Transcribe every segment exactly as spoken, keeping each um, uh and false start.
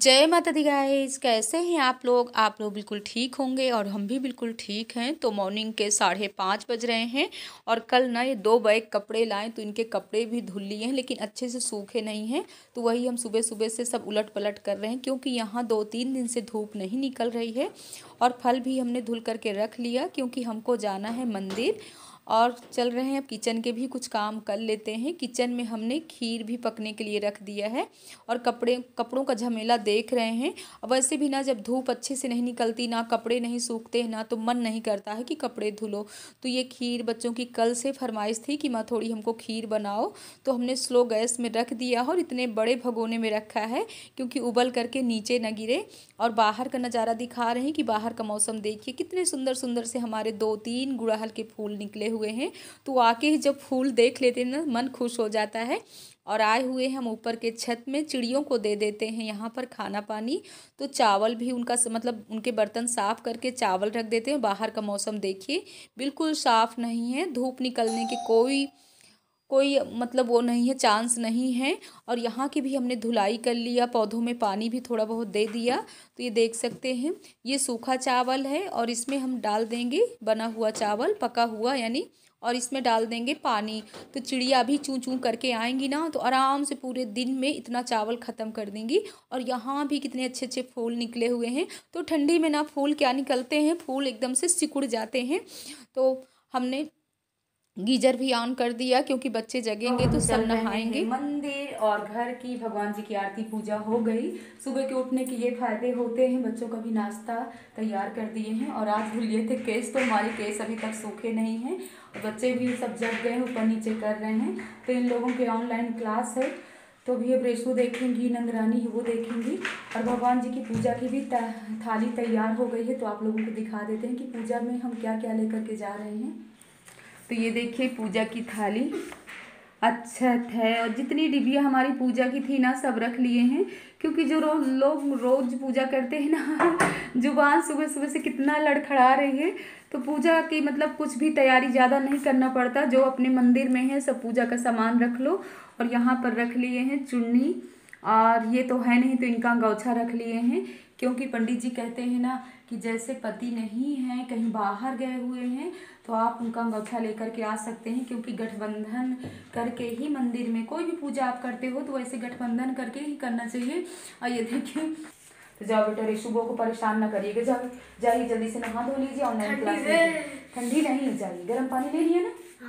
जय माता दी गाइस, कैसे हैं आप लोग। आप लोग बिल्कुल ठीक होंगे और हम भी बिल्कुल ठीक हैं। तो मॉर्निंग के साढ़े पाँच बज रहे हैं और कल ना ये दो बैग कपड़े लाएं तो इनके कपड़े भी धुल लिए हैं लेकिन अच्छे से सूखे नहीं हैं। तो वही हम सुबह सुबह से सब उलट पलट कर रहे हैं क्योंकि यहाँ दो तीन दिन से धूप नहीं निकल रही है। और फल भी हमने धुल करके रख लिया क्योंकि हमको जाना है मंदिर और चल रहे हैं। अब किचन के भी कुछ काम कर लेते हैं। किचन में हमने खीर भी पकने के लिए रख दिया है और कपड़े कपड़ों का झमेला देख रहे हैं। वैसे भी ना जब धूप अच्छे से नहीं निकलती, ना कपड़े नहीं सूखते हैं ना, तो मन नहीं करता है कि कपड़े धुलो। तो ये खीर बच्चों की कल से फरमाइश थी कि माँ थोड़ी हमको खीर बनाओ, तो हमने स्लो गैस में रख दिया और इतने बड़े भगोने में रखा है क्योंकि उबल करके नीचे न गिरे। और बाहर का नज़ारा दिखा रहे हैं कि बाहर का मौसम देखिए कितने सुंदर सुंदर से हमारे दो तीन गुड़हल के फूल निकले हुए हैं। तो आके ही जब फूल देख लेते हैं ना, मन खुश हो जाता है। और आए हुए हम ऊपर के छत में, चिड़ियों को दे देते हैं यहाँ पर खाना पानी। तो चावल भी उनका मतलब उनके बर्तन साफ करके चावल रख देते हैं। बाहर का मौसम देखिए बिल्कुल साफ नहीं है, धूप निकलने की कोई कोई मतलब वो नहीं है, चांस नहीं है। और यहाँ की भी हमने धुलाई कर लिया, पौधों में पानी भी थोड़ा बहुत दे दिया। तो ये देख सकते हैं ये सूखा चावल है और इसमें हम डाल देंगे बना हुआ चावल, पका हुआ यानी, और इसमें डाल देंगे पानी। तो चिड़िया भी चूं चूं करके आएंगी ना तो आराम से पूरे दिन में इतना चावल ख़त्म कर देंगी। और यहाँ भी कितने अच्छे अच्छे फूल निकले हुए हैं। तो ठंडी में ना फूल क्या निकलते हैं, फूल एकदम से सिकुड़ जाते हैं। तो हमने गीजर भी ऑन कर दिया क्योंकि बच्चे जगेंगे तो सब नहाएंगे। मंदिर और घर की भगवान जी की आरती पूजा हो गई। सुबह के उठने के ये फायदे होते हैं। बच्चों का भी नाश्ता तैयार कर दिए हैं और आज धुल लिए थे केस, तो हमारे केस अभी तक सूखे नहीं हैं और बच्चे भी सब जग गए, ऊपर नीचे कर रहे हैं। तो इन लोगों के ऑनलाइन क्लास है तो भी अब रेशू देखेंगी, नंदरानी वो देखेंगी। और भगवान जी की पूजा की भी थाली तैयार हो गई है। तो आप लोगों को दिखा देते हैं कि पूजा में हम क्या क्या लेकर के जा रहे हैं। तो ये देखिए पूजा की थाली, अक्षत है और जितनी डिबिया हमारी पूजा की थी ना सब रख लिए हैं क्योंकि जो रो, लोग रोज़ पूजा करते हैं ना, जुबान सुबह सुबह से कितना लड़खड़ा रही है। तो पूजा की मतलब कुछ भी तैयारी ज़्यादा नहीं करना पड़ता, जो अपने मंदिर में है सब पूजा का सामान रख लो। और यहाँ पर रख लिए हैं चुन्नी, और ये तो है नहीं तो इनका गौछा रख लिए हैं क्योंकि पंडित जी कहते हैं ना कि जैसे पति नहीं है, कहीं बाहर गए हुए हैं, तो आप उनका अंगूठा लेकर के आ सकते हैं क्योंकि गठबंधन करके ही मंदिर में कोई भी पूजा आप करते हो तो वैसे गठबंधन करके ही करना चाहिए। और ये देखिए, तो जाओ बेटा रेशुबो को परेशान ना करिएगा, जाओ जाइए जल्दी से नहा धो लीजिए, ऑनलाइन क्लास लीजिए। ठंडी नहीं, जाइए गर्म पानी ले लिया ना।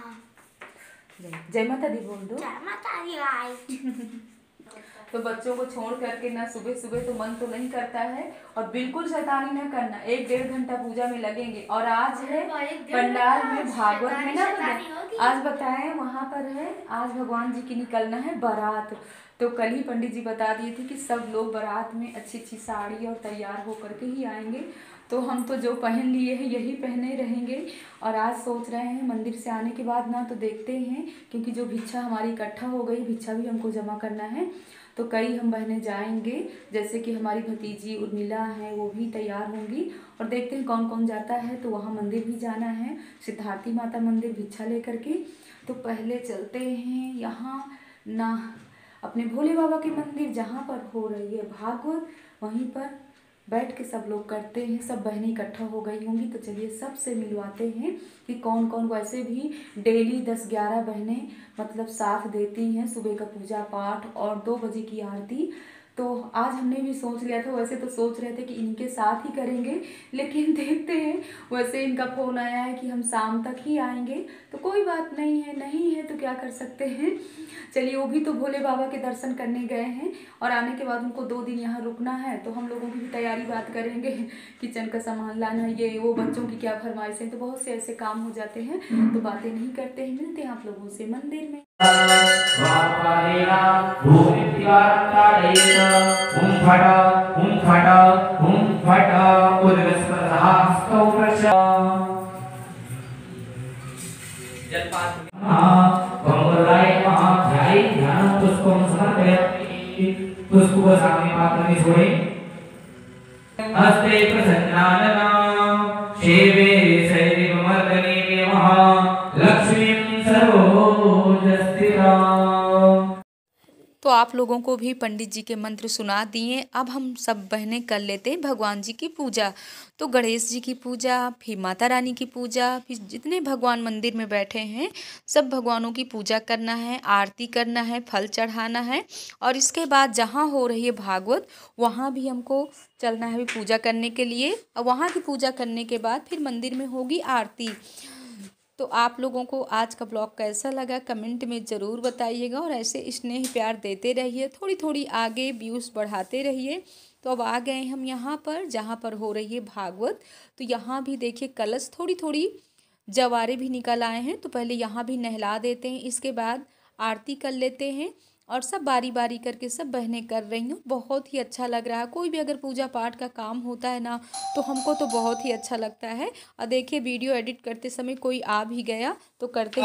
हाँ। जय माता दी बोल दो। जय माता दी। तो बच्चों को छोड़ करके ना सुबह सुबह तो मन तो नहीं करता है और बिल्कुल शैतानी ना करना। एक डेढ़ घंटा पूजा में लगेंगे। और आज है पंडाल में भागवत है ना, आज बताएं वहाँ पर है, आज भगवान जी की निकलना है बारात। तो कल ही पंडित जी बता दिए थे कि सब लोग बारात में अच्छी अच्छी साड़ी और तैयार होकर के ही आएंगे। तो हम तो जो पहन लिए हैं यही पहने रहेंगे। और आज सोच रहे हैं मंदिर से आने के बाद ना तो देखते हैं क्योंकि जो भिक्षा हमारी इकट्ठा हो गई, भिक्षा भी हमको जमा करना है। तो कई हम बहनें जाएंगे, जैसे कि हमारी भतीजी उर्मिला है वो भी तैयार होंगी। और देखते हैं कौन कौन जाता है। तो वहाँ मंदिर भी जाना है, सिद्धार्थी माता मंदिर, भिक्षा लेकर के। तो पहले चलते हैं यहाँ ना अपने भोले बाबा के मंदिर जहाँ पर हो रही है भागवत, वहीं पर बैठ के सब लोग करते हैं। सब बहनें इकट्ठा हो गई होंगी तो चलिए सबसे मिलवाते हैं कि कौन कौन। वैसे भी डेली दस ग्यारह बहनें मतलब साथ देती हैं सुबह का पूजा पाठ और दो बजे की आरती। तो आज हमने भी सोच लिया था, वैसे तो सोच रहे थे कि इनके साथ ही करेंगे लेकिन देखते हैं, वैसे इनका फ़ोन आया है कि हम शाम तक ही आएंगे। तो कोई बात नहीं है, नहीं है तो क्या कर सकते हैं। चलिए, वो भी तो भोले बाबा के दर्शन करने गए हैं और आने के बाद उनको दो दिन यहाँ रुकना है। तो हम लोगों की भी तैयारी बात करेंगे, किचन का सामान लाना, ये वो, बच्चों की क्या फरमाइश है। तो बहुत से ऐसे काम हो जाते हैं तो बातें नहीं करते हैं। मिलते हैं आप लोगों से मंदिर में। पुष्प को सामने पात्र में छोड़े, हस्ते प्रसन्नानना शेवे शैरिमर्दने नमः लक्ष्मीं सर्वोजस्थिराम्। तो आप लोगों को भी पंडित जी के मंत्र सुना दिए। अब हम सब बहनें कर लेते हैं भगवान जी की पूजा। तो गणेश जी की पूजा, फिर माता रानी की पूजा, फिर जितने भगवान मंदिर में बैठे हैं सब भगवानों की पूजा करना है, आरती करना है, फल चढ़ाना है। और इसके बाद जहाँ हो रही है भागवत वहाँ भी हमको चलना है पूजा करने के लिए। और वहाँ की पूजा करने के बाद फिर मंदिर में होगी आरती। तो आप लोगों को आज का ब्लॉग कैसा लगा कमेंट में ज़रूर बताइएगा, और ऐसे स्नेह प्यार देते रहिए, थोड़ी थोड़ी आगे व्यूज़ बढ़ाते रहिए। तो अब आ गए हम यहाँ पर जहाँ पर हो रही है भागवत। तो यहाँ भी देखिए कलश थोड़ी थोड़ी जवारे भी निकल आए हैं, तो पहले यहाँ भी नहला देते हैं, इसके बाद आरती कर लेते हैं। और सब बारी बारी करके सब बहनें कर रही हैं, बहुत ही अच्छा लग रहा है। कोई भी अगर पूजा पाठ का काम होता है ना तो हमको तो बहुत ही अच्छा लगता है। और देखिए वीडियो एडिट करते समय कोई आ भी गया तो करते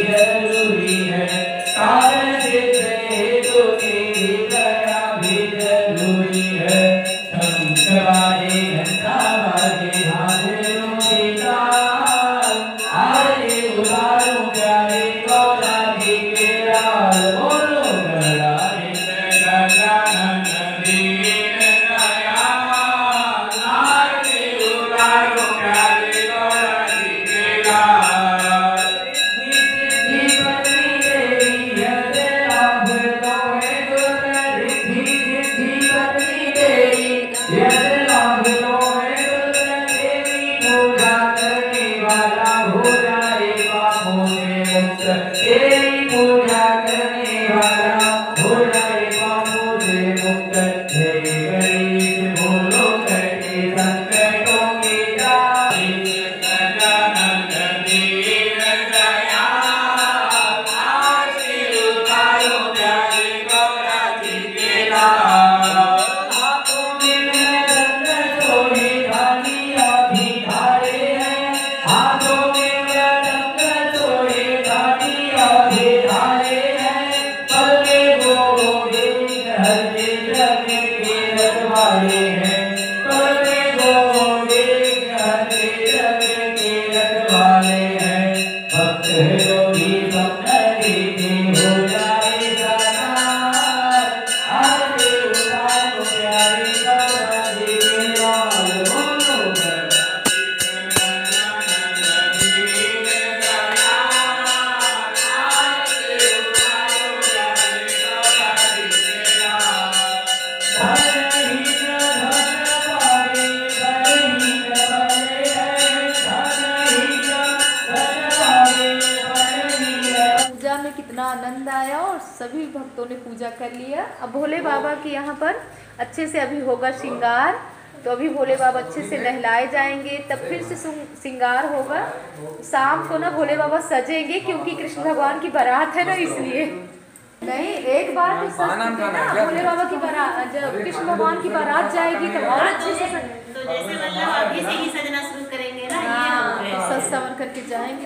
कितना आनंद आया और सभी भक्तों ने पूजा कर लिया। अब भोले बाबा के यहाँ पर अच्छे से अभी होगा श्रृंगार। तो अभी भोले बाबा अच्छे से नहलाए जाएंगे, तब फिर से श्रृंगार होगा। शाम को ना भोले बाबा सजेंगे क्योंकि कृष्ण भगवान की बारात है ना, इसलिए नहीं एक बार तो सच ना भोले बाबा की बारात, जब कृष्ण भगवान की बारात जाएगी तो और अच्छे से तो जैसे मतलब अभी से ही सजना शुरू करेंगे ना, सज संवर करके जाएंगे।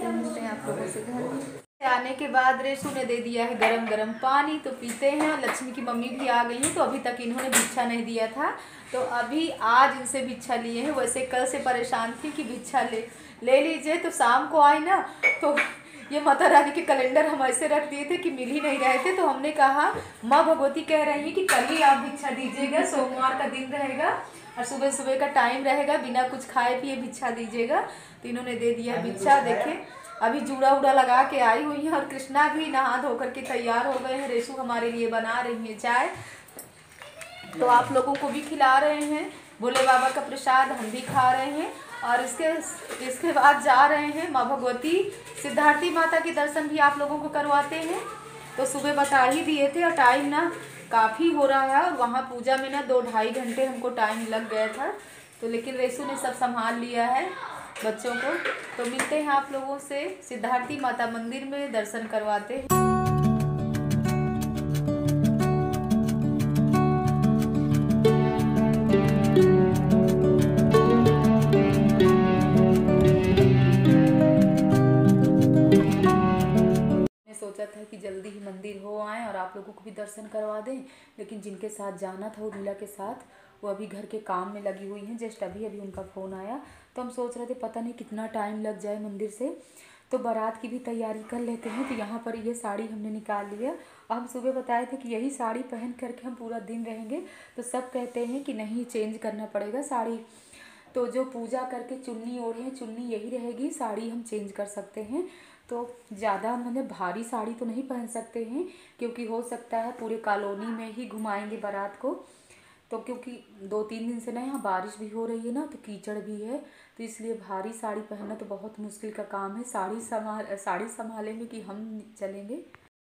आप लोगों से घर आने के बाद रेशु ने दे दिया है गरम गरम पानी, तो पीते हैं। लक्ष्मी की मम्मी भी आ गई हैं, तो अभी तक इन्होंने भिक्षा नहीं दिया था, तो अभी आज इनसे भिक्षा लिए हैं। वैसे कल से परेशान थी कि भिक्षा ले ले लीजिए, तो शाम को आई ना तो ये माता रानी के कैलेंडर हम ऐसे रख दिए थे कि मिल ही नहीं रहे थे। तो हमने कहा माँ भगवती कह रही है कि कल ही आप भिक्षा दीजिएगा, सोमवार का दिन रहेगा और सुबह सुबह का टाइम रहेगा, बिना कुछ खाए पिए भिक्षा दीजिएगा। तो इन्होंने दे दिया भिक्षा। देखें अभी जूड़ा उड़ा लगा के आई हुई हैं, और कृष्णा भी नहा धो करके तैयार हो गए हैं। रेशु हमारे लिए बना रही है चाय, तो आप लोगों को भी खिला रहे हैं। भोले बाबा का प्रसाद हम भी खा रहे हैं। और इसके इसके बाद जा रहे हैं माँ भगवती सिद्धार्थी माता के दर्शन भी आप लोगों को करवाते हैं। तो सुबह बता ही दिए थे, और टाइम ना काफ़ी हो रहा है, और वहाँ पूजा में ना दो ढाई घंटे हमको टाइम लग गया था। तो लेकिन रेशु ने सब संभाल लिया है बच्चों को। तो मिलते हैं आप लोगों से सिद्धार्थी माता मंदिर में, दर्शन करवाते हैं। सोचा था कि जल्दी ही मंदिर हो आए और आप लोगों को भी दर्शन करवा दें, लेकिन जिनके साथ जाना था उर्मिला के साथ, वो अभी घर के काम में लगी हुई हैं। जस्ट अभी अभी उनका फ़ोन आया, तो हम सोच रहे थे पता नहीं कितना टाइम लग जाए मंदिर से। तो बारात की भी तैयारी कर लेते हैं। तो यहाँ पर ये साड़ी हमने निकाल लिया। हम सुबह बताए थे कि यही साड़ी पहन करके हम पूरा दिन रहेंगे, तो सब कहते हैं कि नहीं चेंज करना पड़ेगा साड़ी। तो जो पूजा करके चुन्नी ओढ़े हैं, चुन्नी यही रहेगी, साड़ी हम चेंज कर सकते हैं। तो ज़्यादा मतलब भारी साड़ी तो नहीं पहन सकते हैं, क्योंकि हो सकता है पूरे कॉलोनी में ही घुमाएंगे बारात को। तो क्योंकि दो तीन दिन से ना यहाँ बारिश भी हो रही है ना, तो कीचड़ भी है, तो इसलिए भारी साड़ी पहनना तो बहुत मुश्किल का काम है। साड़ी संभाल साड़ी संभालेंगे कि हम चलेंगे।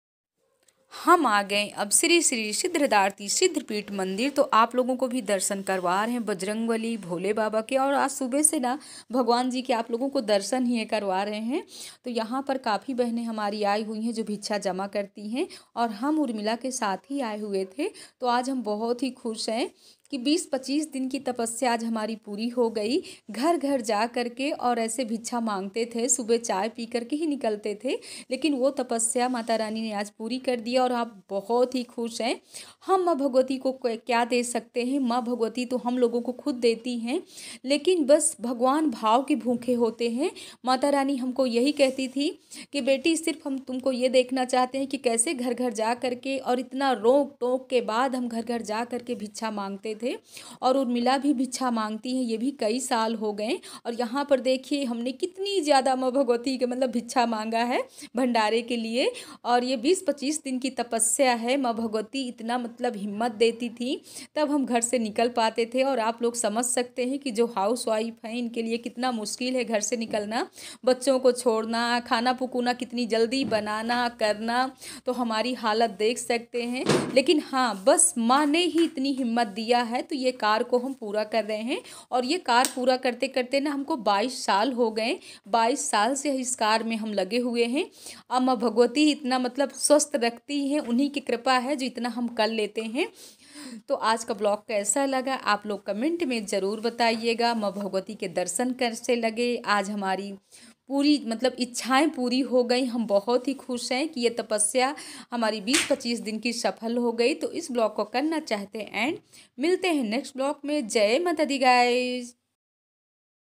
हम आ गए अब श्री श्री सिद्धदार्थी सिद्धपीठ मंदिर। तो आप लोगों को भी दर्शन करवा रहे हैं बजरंगबली भोले बाबा के, और आज सुबह से ना भगवान जी के आप लोगों को दर्शन ही करवा रहे हैं। तो यहाँ पर काफ़ी बहनें हमारी आई हुई हैं जो भिक्षा जमा करती हैं, और हम उर्मिला के साथ ही आए हुए थे। तो आज हम बहुत ही खुश हैं कि बीस पच्चीस दिन की तपस्या आज हमारी पूरी हो गई। घर घर जा कर के और ऐसे भिक्षा मांगते थे, सुबह चाय पी करके ही निकलते थे, लेकिन वो तपस्या माता रानी ने आज पूरी कर दिया और आप बहुत ही खुश हैं। हम माँ भगवती को क्या दे सकते हैं, माँ भगवती तो हम लोगों को खुद देती हैं, लेकिन बस भगवान भाव के भूखे होते हैं। माता रानी हमको यही कहती थी कि बेटी सिर्फ हम तुमको ये देखना चाहते हैं कि कैसे घर घर जा करके, और इतना रोक टोक के बाद हम घर घर जा करके भिक्षा मांगते थे। और उर्मिला भी भिक्षा मांगती हैं, ये भी कई साल हो गए। और यहाँ पर देखिए हमने कितनी ज़्यादा माँ भगवती के मतलब भिक्षा मांगा है भंडारे के लिए, और ये बीस पच्चीस दिन की तपस्या है। माँ भगवती इतना मतलब हिम्मत देती थी, तब हम घर से निकल पाते थे। और आप लोग समझ सकते हैं कि जो हाउस वाइफ हैं इनके लिए कितना मुश्किल है घर से निकलना, बच्चों को छोड़ना, खाना पकुना कितनी जल्दी बनाना करना, तो हमारी हालत देख सकते हैं। लेकिन हाँ, बस माँ ने ही इतनी हिम्मत दिया है, तो ये कार को हम पूरा कर रहे हैं। और ये कार पूरा करते करते ना हमको बाईस साल हो गए, बाईस साल से इस कार में हम लगे हुए हैं। अब माँ भगवती इतना मतलब स्वस्थ रखती हैं, उन्हीं की कृपा है जो इतना हम कर लेते हैं। तो आज का ब्लॉग कैसा लगा आप लोग कमेंट में ज़रूर बताइएगा। माँ भगवती के दर्शन कैसे लगे, आज हमारी पूरी मतलब इच्छाएं पूरी हो गई। हम बहुत ही खुश हैं कि ये तपस्या हमारी बीस पच्चीस दिन की सफल हो गई। तो इस ब्लॉग को करना चाहते हैं एंड मिलते हैं नेक्स्ट ब्लॉग में। जय माता दी गाइस।